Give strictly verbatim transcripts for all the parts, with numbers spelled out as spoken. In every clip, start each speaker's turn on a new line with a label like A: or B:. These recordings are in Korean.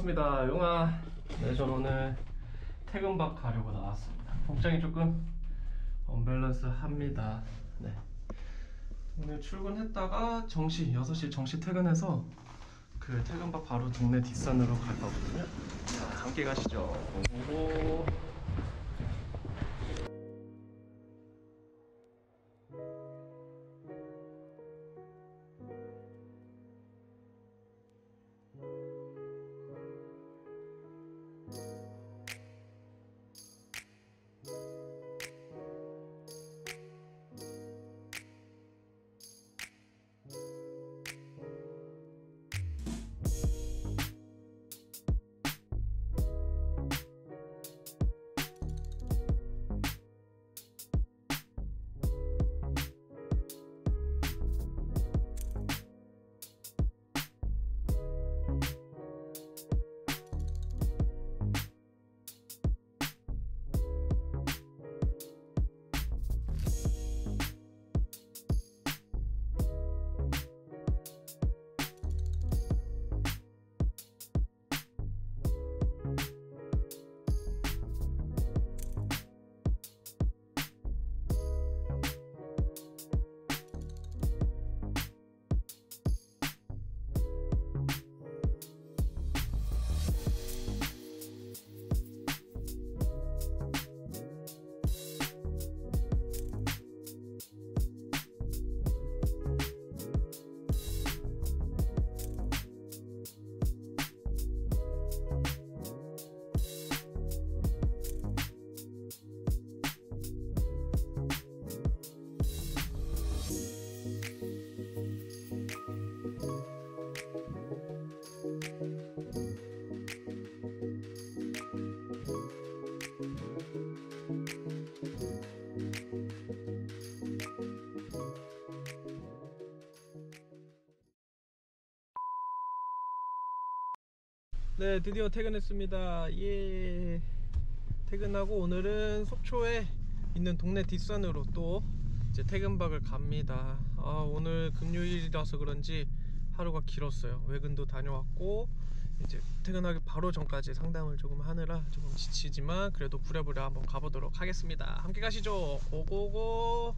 A: 반갑습니다, 용아. 네, 전 오늘 퇴근박 가려고 나왔습니다. 복장이 조금 언밸런스 합니다. 네, 오늘 출근했다가 정시 여섯 시 정시 퇴근해서 그 퇴근박 바로 동네 뒷산으로 갈 거거든요. 자, 함께 가시죠. 오고. 네, 드디어 퇴근했습니다. 예. 퇴근하고 오늘은 속초에 있는 동네 뒷산으로 또 이제 퇴근박을 갑니다. 아, 오늘 금요일이라서 그런지 하루가 길었어요. 외근도 다녀왔고 이제 퇴근하기 바로 전까지 상담을 조금 하느라 조금 지치지만 그래도 부랴부랴 한번 가보도록 하겠습니다. 함께 가시죠. 고고고.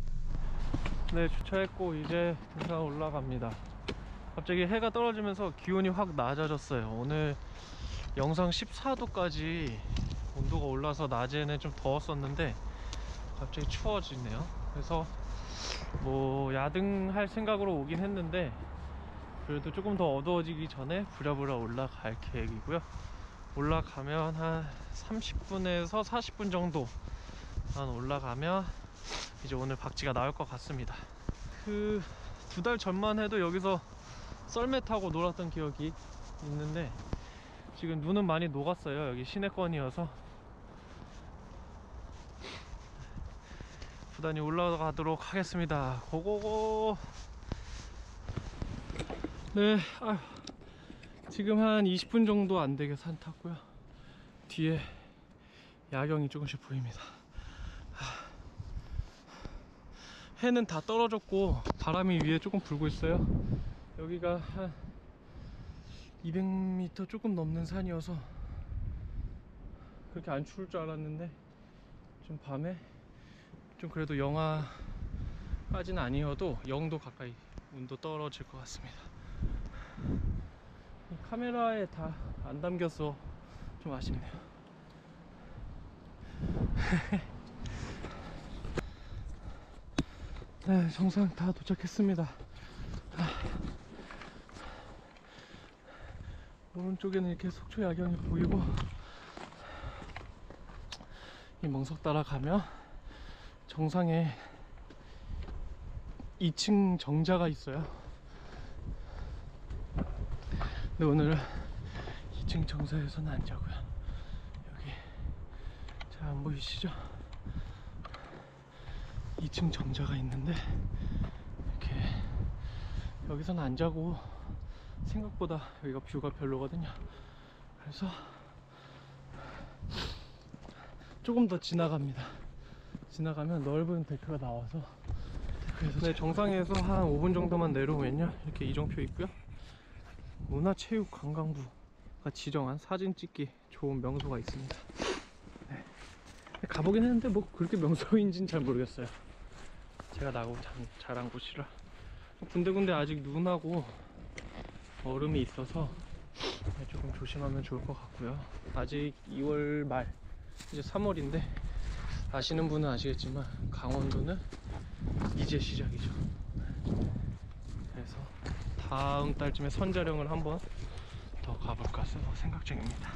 A: 네, 주차했고 이제 등산 올라갑니다. 갑자기 해가 떨어지면서 기온이 확 낮아졌어요. 오늘 영상 십사 도까지 온도가 올라서 낮에는 좀 더웠었는데 갑자기 추워지네요. 그래서 뭐 야등할 생각으로 오긴 했는데 그래도 조금 더 어두워지기 전에 부랴부랴 올라갈 계획이고요. 올라가면 한 삼십 분에서 사십 분 정도 한 올라가면 이제 오늘 박쥐가 나올 것 같습니다. 그 두 달 전만 해도 여기서 썰매 타고 놀았던 기억이 있는데 지금 눈은 많이 녹았어요. 여기 시내권이어서. 부단히 올라가도록 하겠습니다. 고고고. 네, 아휴, 지금 한 이십 분 정도 안되게 산 탔고요. 뒤에 야경이 조금씩 보입니다. 해는 다 떨어졌고 바람이 위에 조금 불고 있어요. 여기가 한 이백 미터 조금 넘는 산이어서 그렇게 안 추울 줄 알았는데 좀 밤에 좀 그래도 영하까지는 아니어도 영도 가까이 온도 떨어질 것 같습니다. 카메라에 다 안 담겨서 좀 아쉽네요. 네, 정상 다 도착했습니다. 오른쪽에는 이렇게 속초 야경이 보이고 이 멍석 따라가면 정상에 이 층 정자가 있어요. 근데 오늘은 이 층 정자에서는 안 자고요. 여기 잘 안 보이시죠? 이 층 정자가 있는데 이렇게 여기서는 안 자고 생각보다 여기가 뷰가 별로거든요. 그래서 조금 더 지나갑니다. 지나가면 넓은 데크가 나와서 데크에서 네, 정상에서 한 오 분 정도만 내려오면요 이렇게 이정표 있고요. 문화체육관광부 지정한 사진 찍기 좋은 명소가 있습니다. 네. 가보긴 했는데 뭐 그렇게 명소인지는 잘 모르겠어요. 제가 나고 자란 곳이라. 군데군데 아직 눈하고 얼음이 있어서 조금 조심하면 좋을 것 같고요. 아직 이월 말, 이제 삼월인데 아시는 분은 아시겠지만 강원도는 이제 시작이죠. 그래서 다음 달쯤에 선자령을 한번 더 가볼까 생각 중입니다.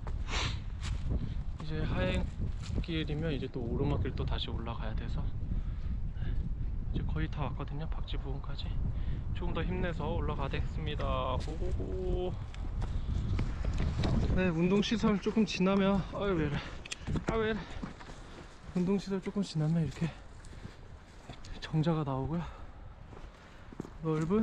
A: 이제 하행길이면 이제 또 오르막길 또 다시 올라가야 돼서 이제 거의 다 왔거든요. 박쥐 부근까지 조금 더 힘내서 올라가겠습니다. 고고고. 네, 운동시설 조금 지나면 아유 왜이래 아 왜이래 운동시설 조금 지나면 이렇게 정자가 나오고요. 넓은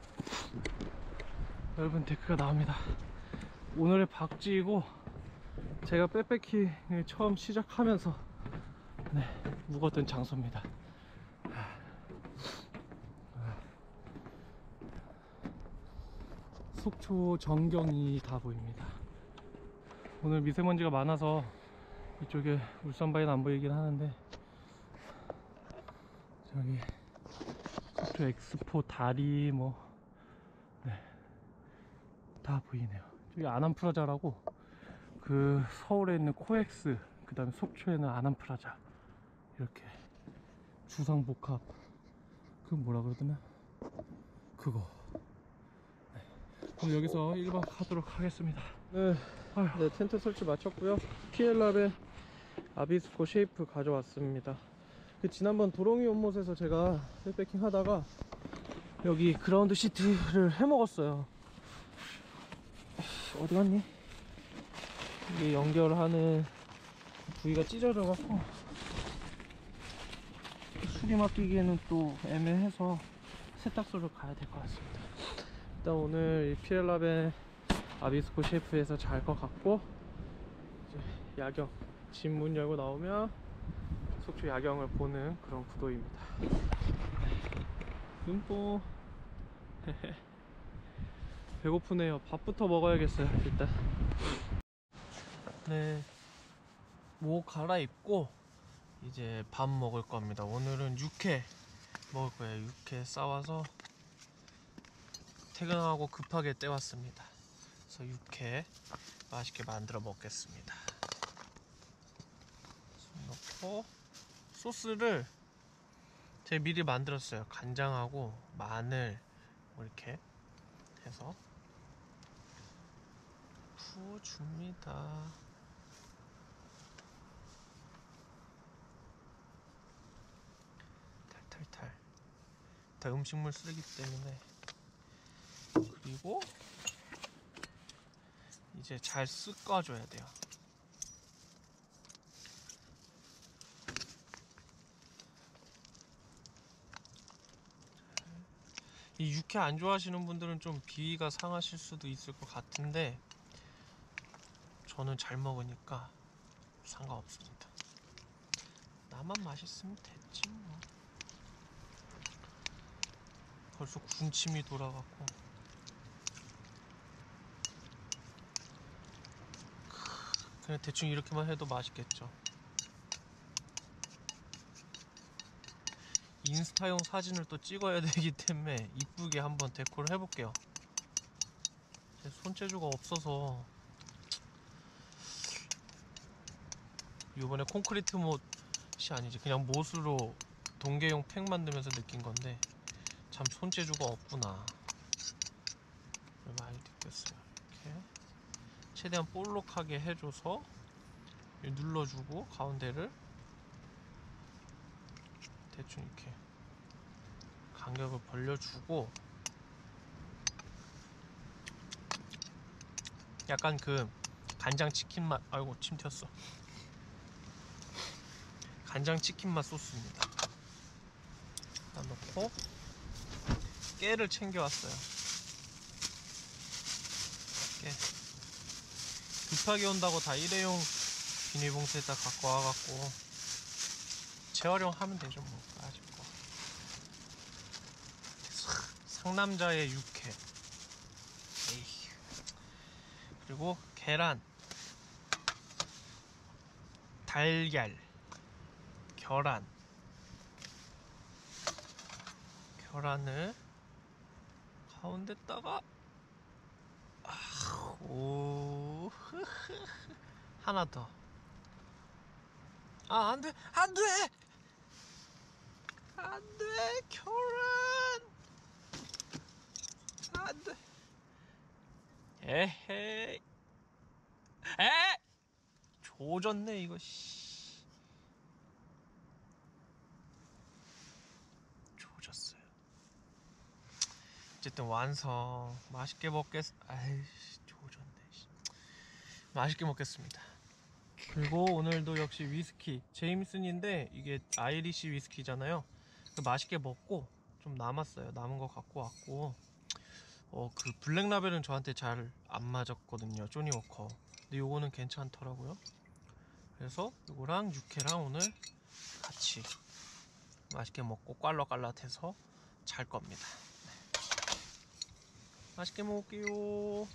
A: 넓은 데크가 나옵니다. 오늘의 박쥐이고 제가 백패킹을 처음 시작하면서 네, 묵었던 장소입니다. 속초 전경이 다 보입니다. 오늘 미세먼지가 많아서 이쪽에 울산바위는 안 보이긴 하는데 저기 속초 엑스포 다리 뭐 네, 다 보이네요. 저기 아남프라자라고 그 서울에 있는 코엑스, 그 다음에 속초에는 아남프라자 이렇게 주상복합 그 뭐라 그러더나 그거. 네. 그럼 여기서 일 박 하도록 하겠습니다. 네, 네, 텐트 설치 마쳤고요. 피엘랍의 아비스코 쉐이프 가져왔습니다. 그 지난번 도롱이 온못에서 제가 백패킹 하다가 여기 그라운드 시트를 해먹었어요. 어디 갔니? 이게 연결하는 부위가 찢어져갖고 수리 맡기기에는 또 애매해서 세탁소를 가야 될 것 같습니다. 일단 오늘 이 피엘랍의 아비스코 쉐이프에서 잘 것 같고 이제 야경 집 문 열고 나오면 속초 야경을 보는 그런 구도입니다. 눈뽕. 배고프네요. 밥부터 먹어야겠어요. 일단 네, 목 갈아입고 이제 밥 먹을 겁니다. 오늘은 육회 먹을 거예요. 육회 싸와서 퇴근하고 급하게 떼왔습니다. 그래서 육회 맛있게 만들어 먹겠습니다. 넣고 소스를 제가 미리 만들었어요. 간장하고 마늘 뭐 이렇게 해서 부어줍니다. 탈탈탈. 다 음식물 쓰기 때문에. 그리고 이제 잘 섞어줘야 돼요. 이 육회 안 좋아하시는 분들은 좀 비위가 상하실 수도 있을 것 같은데 저는 잘 먹으니까 상관없습니다. 나만 맛있으면 됐지 뭐. 벌써 군침이 돌아갔고 그냥 대충 이렇게만 해도 맛있겠죠. 인스타용 사진을 또 찍어야 되기 때문에 이쁘게 한번 데코를 해볼게요. 제 손재주가 없어서 이번에 콘크리트 못이 아니지 그냥 못으로 동계용 팩 만들면서 느낀 건데 참 손재주가 없구나 많이 느꼈어요. 이렇게 최대한 볼록하게 해줘서 눌러주고 가운데를 대충 이렇게 간격을 벌려주고 약간 그 간장치킨 맛, 아이고 침 튀었어. 간장치킨 맛 소스입니다. 다 넣고 깨를 챙겨왔어요. 깨 급하게 온다고 다 일회용 비닐봉투에다 갖고 와갖고 재활용하면 되죠 뭐. 아쉽고 상남자의 육회. 에이. 그리고 계란, 달걀, 계란, 계란을 가운데다가 아, 오 하나 더. 아, 안 돼, 안 돼, 안 돼, 계란, 안 돼. 에헤이, 에, 조졌네 이거. 씨, 조졌어요. 어쨌든 완성. 맛있게 먹겠. 아이씨, 조졌네. 씨. 맛있게 먹겠습니다. 그리고 오늘도 역시 위스키 제임슨인데 이게 아이리시 위스키잖아요. 맛있게 먹고 좀 남았어요. 남은 거 갖고 왔고, 어 그 블랙라벨은 저한테 잘 안 맞았거든요, 조니 워커. 근데 요거는 괜찮더라고요. 그래서 요거랑 육회랑 오늘 같이 맛있게 먹고 꽐라꽐라해서 잘 겁니다. 네. 맛있게 먹을게요.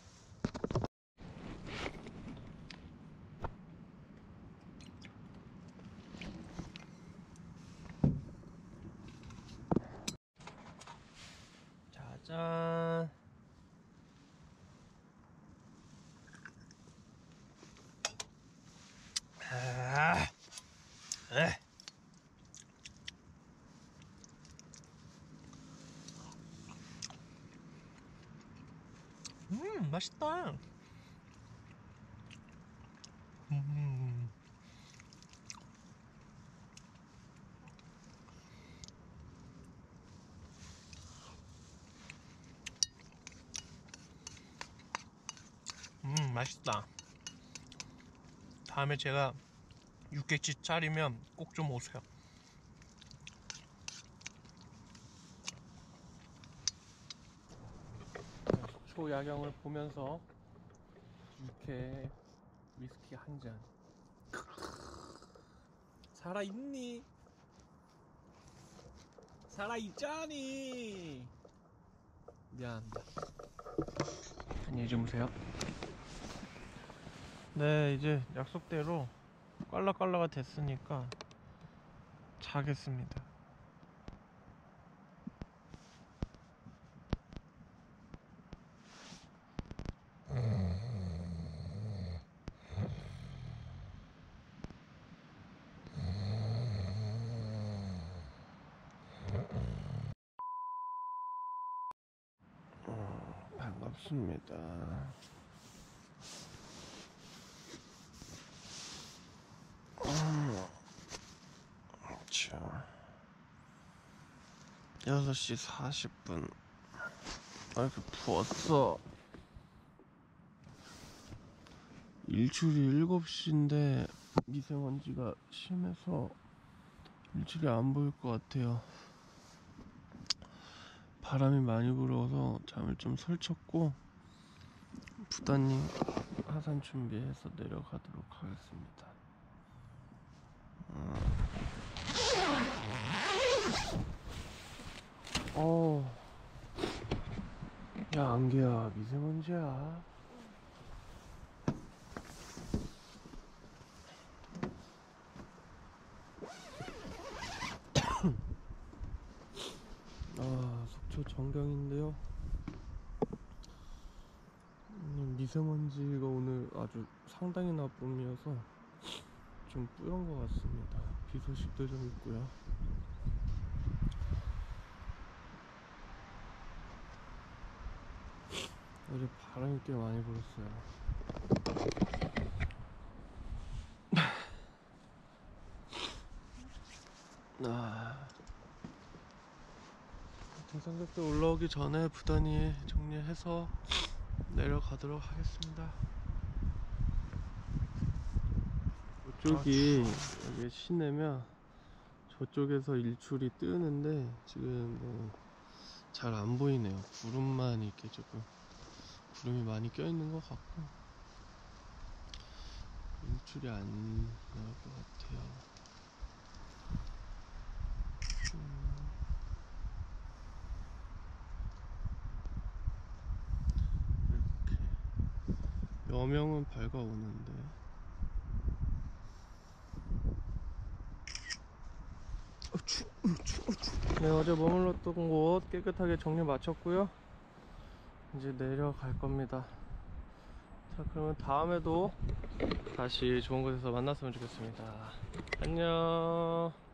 A: 짜잔. 아, 에. 음, 맛있다. 음. 음, 맛있다. 다음에 제가 육개집 차리면 꼭 좀 오세요. 초야경을 보면서 육회 위스키 한 잔. 살아있니? 살아있자니? 미안합니다. 안녕히 주무세요. 네, 이제 약속대로 꽐라꽐라가 됐으니까 자겠습니다. 어, 반갑습니다. 음, 자, 여섯 시 사십 분. 아, 이렇게 부었어. 일출이 일곱 시인데 미세먼지가 심해서 일출이 안 보일 것 같아요. 바람이 많이 불어서 잠을 좀 설쳤고, 부단님 하산 준비해서 내려가도록 하겠습니다. 어, 야, 안개야, 미세먼지야. 아, 속초 정경인데요. 음, 미세먼지가 오늘 아주 상당히 나쁨이어서 좀 뿌연 것 같습니다. 비 소식도 좀 있고요. 어제 바람이 꽤 많이 불었어요. 아, 등산객들 올라오기 전에 부단히 정리해서 내려가도록 하겠습니다. 이쪽이 여기 시내면 저쪽에서 일출이 뜨는데 지금 뭐 잘 안 보이네요. 구름만 이렇게 조금, 구름이 많이 껴있는 것 같고 일출이 안 나올 것 같아요. 음, 이렇게 여명은 밝아오는데. 어추, 어추, 어추. 네, 어제 머물렀던 곳 깨끗하게 정리 마쳤고요. 이제 내려갈 겁니다. 자, 그러면 다음에도 다시 좋은 곳에서 만났으면 좋겠습니다. 안녕.